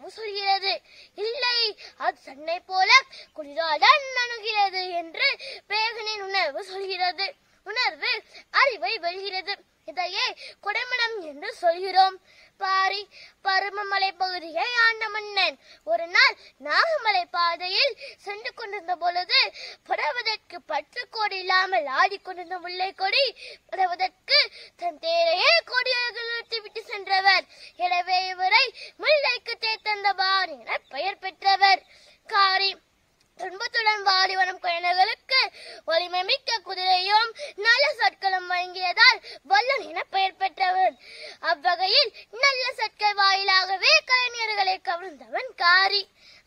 உணர்வு சொல்கிறது. இல்லை, அது தன்னை போல குளிராதான் அணுகிறது என்று பேகனின் உணர்வு சொல்கிறது. உணர்வு அறிவை வெல்கிறது. இதையே கொடைமடம் என்று சொல்கிறோம். பாரி பருமமலை பகுதியை ஆண்ட மன்னன் ஒரு நாள் நாகமலை பாதையில் சென்று கொண்டிருந்த பொழுது படவதற்கு பற்றுக்கோடி இல்லாமல் ஆடிக்கொண்டிருந்த முல்லை கொடி படவதற்கு தன் தேரையே கொடியாக நிறுத்திவிட்டு சென்றவர். எனவே இவரை முல்லைக்கு தேர்ந்தபார் என பெயர் பெற்றவர். காரி துன்பத்துடன் வாடி வரும் குழந்தைகளுக்கு வலிமை மிக்க குதிரையும் நல்ல சொற்களும் வழங்கியதால் வல்லன் என பெயர் பெற்றவர். அவ்வகையில் நல்ல சொற்கள் வாயிலாகவே கலைஞர்களை கவர்ந்தவன் காரி.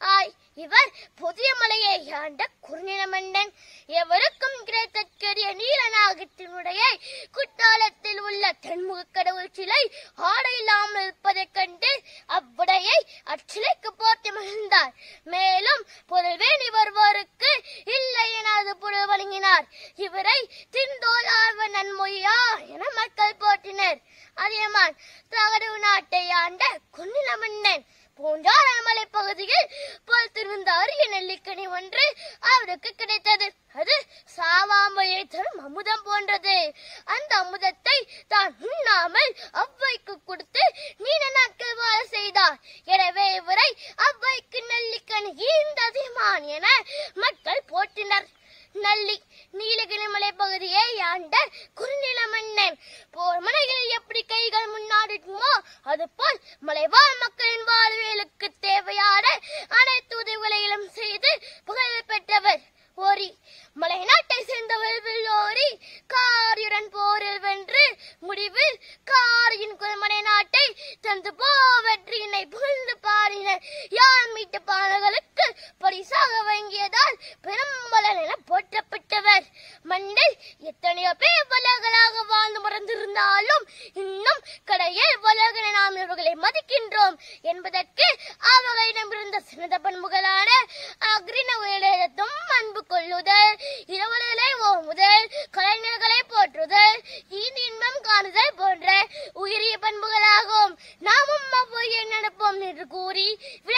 இவர் புதிய மலையை ஆண்ட குறுநில மன்னன். எவருக்கும் கிடைத்தற்கரிய நீலநாகத்தினுடைய குற்றாலத்தில் உள்ள தென்முக கடவுள் சிலை ஆடை இல்லாமல் இருப்பதைக் கண்டு அவ்வுடையை அச்சிலைக்கு போர்த்தி மகிழ்ந்தார். மேலும் பொருள்வேணி வருவோருக்கு இல்லை என அது பொருள் வழங்கினார். இவரை திண்டோல் ஆர்வ நன்மொழியா என மக்கள் போற்றினர். அதியமான் தகடு நாட்டை ஆண்ட குறுநில மன்னன். பூஞ்சாரமலை பகுதியில் பழுத்திருந்த அரிய நெல்லிக்கனி ஒன்று அவருக்கு கிடைத்தது. அது சாவாமையை தரும் அமுதம் போன்றது. அந்த அமுதத்தை தான் உண்ணாமல் அவ்வைக்கு கொடுத்து நீண்ட நாட்கள் வாழ செய்தார். எனவே இவரை அவ்வைக்கு நெல்லிக்கனி ஈந்த அதியமான் என மக்கள் போற்றினர். நல்லி நீலகிரி மலை பகுதியை ஆண்ட குறுநில மன்னன். போர் மலைகளில் எப்படி கைகள் முன்னாடிக்குமோ அதுபோல் மலைவாழ் மக்களின் வாழ்வியலுக்கு தேவையான அனைத்து உதவிகளையும் செய்து புகழ் பெற்றவர். ஓரி மலை நாட்டை சேர்ந்தவர் வில்லோரி காரியுடன் போரில் வென்று முடிவில் காரியின் குலமனை நாட்டை தந்து வெற்றியினை புகழ்ந்து பாடினர். யாழ் மீட்டு பாடல்களுக்கு பரிசாக வழங்கியதால் பெரும்பலன் என போற்றப்பட்டவர். மண்ணில் எத்தனையோ பேர் வலகளாக வாழ்ந்து மறந்திருந்தாலும் இன்னும் கடையில் வலகன நாம் இவர்களை மதிக்கின்றோம் என்பதற்கு அவர்களிடமிருந்த சிறந்த பண்புகளான அக்ரிணம் அன்பு கொள்ளுதல், இரவல்களை ஓமுதல், கலைஞர்களை போற்றுதல், இன்பம் காணுதல் போன்ற உயரிய பண்புகளாகும். நாமும் அவ்வையை நடப்போம் என்று கூறி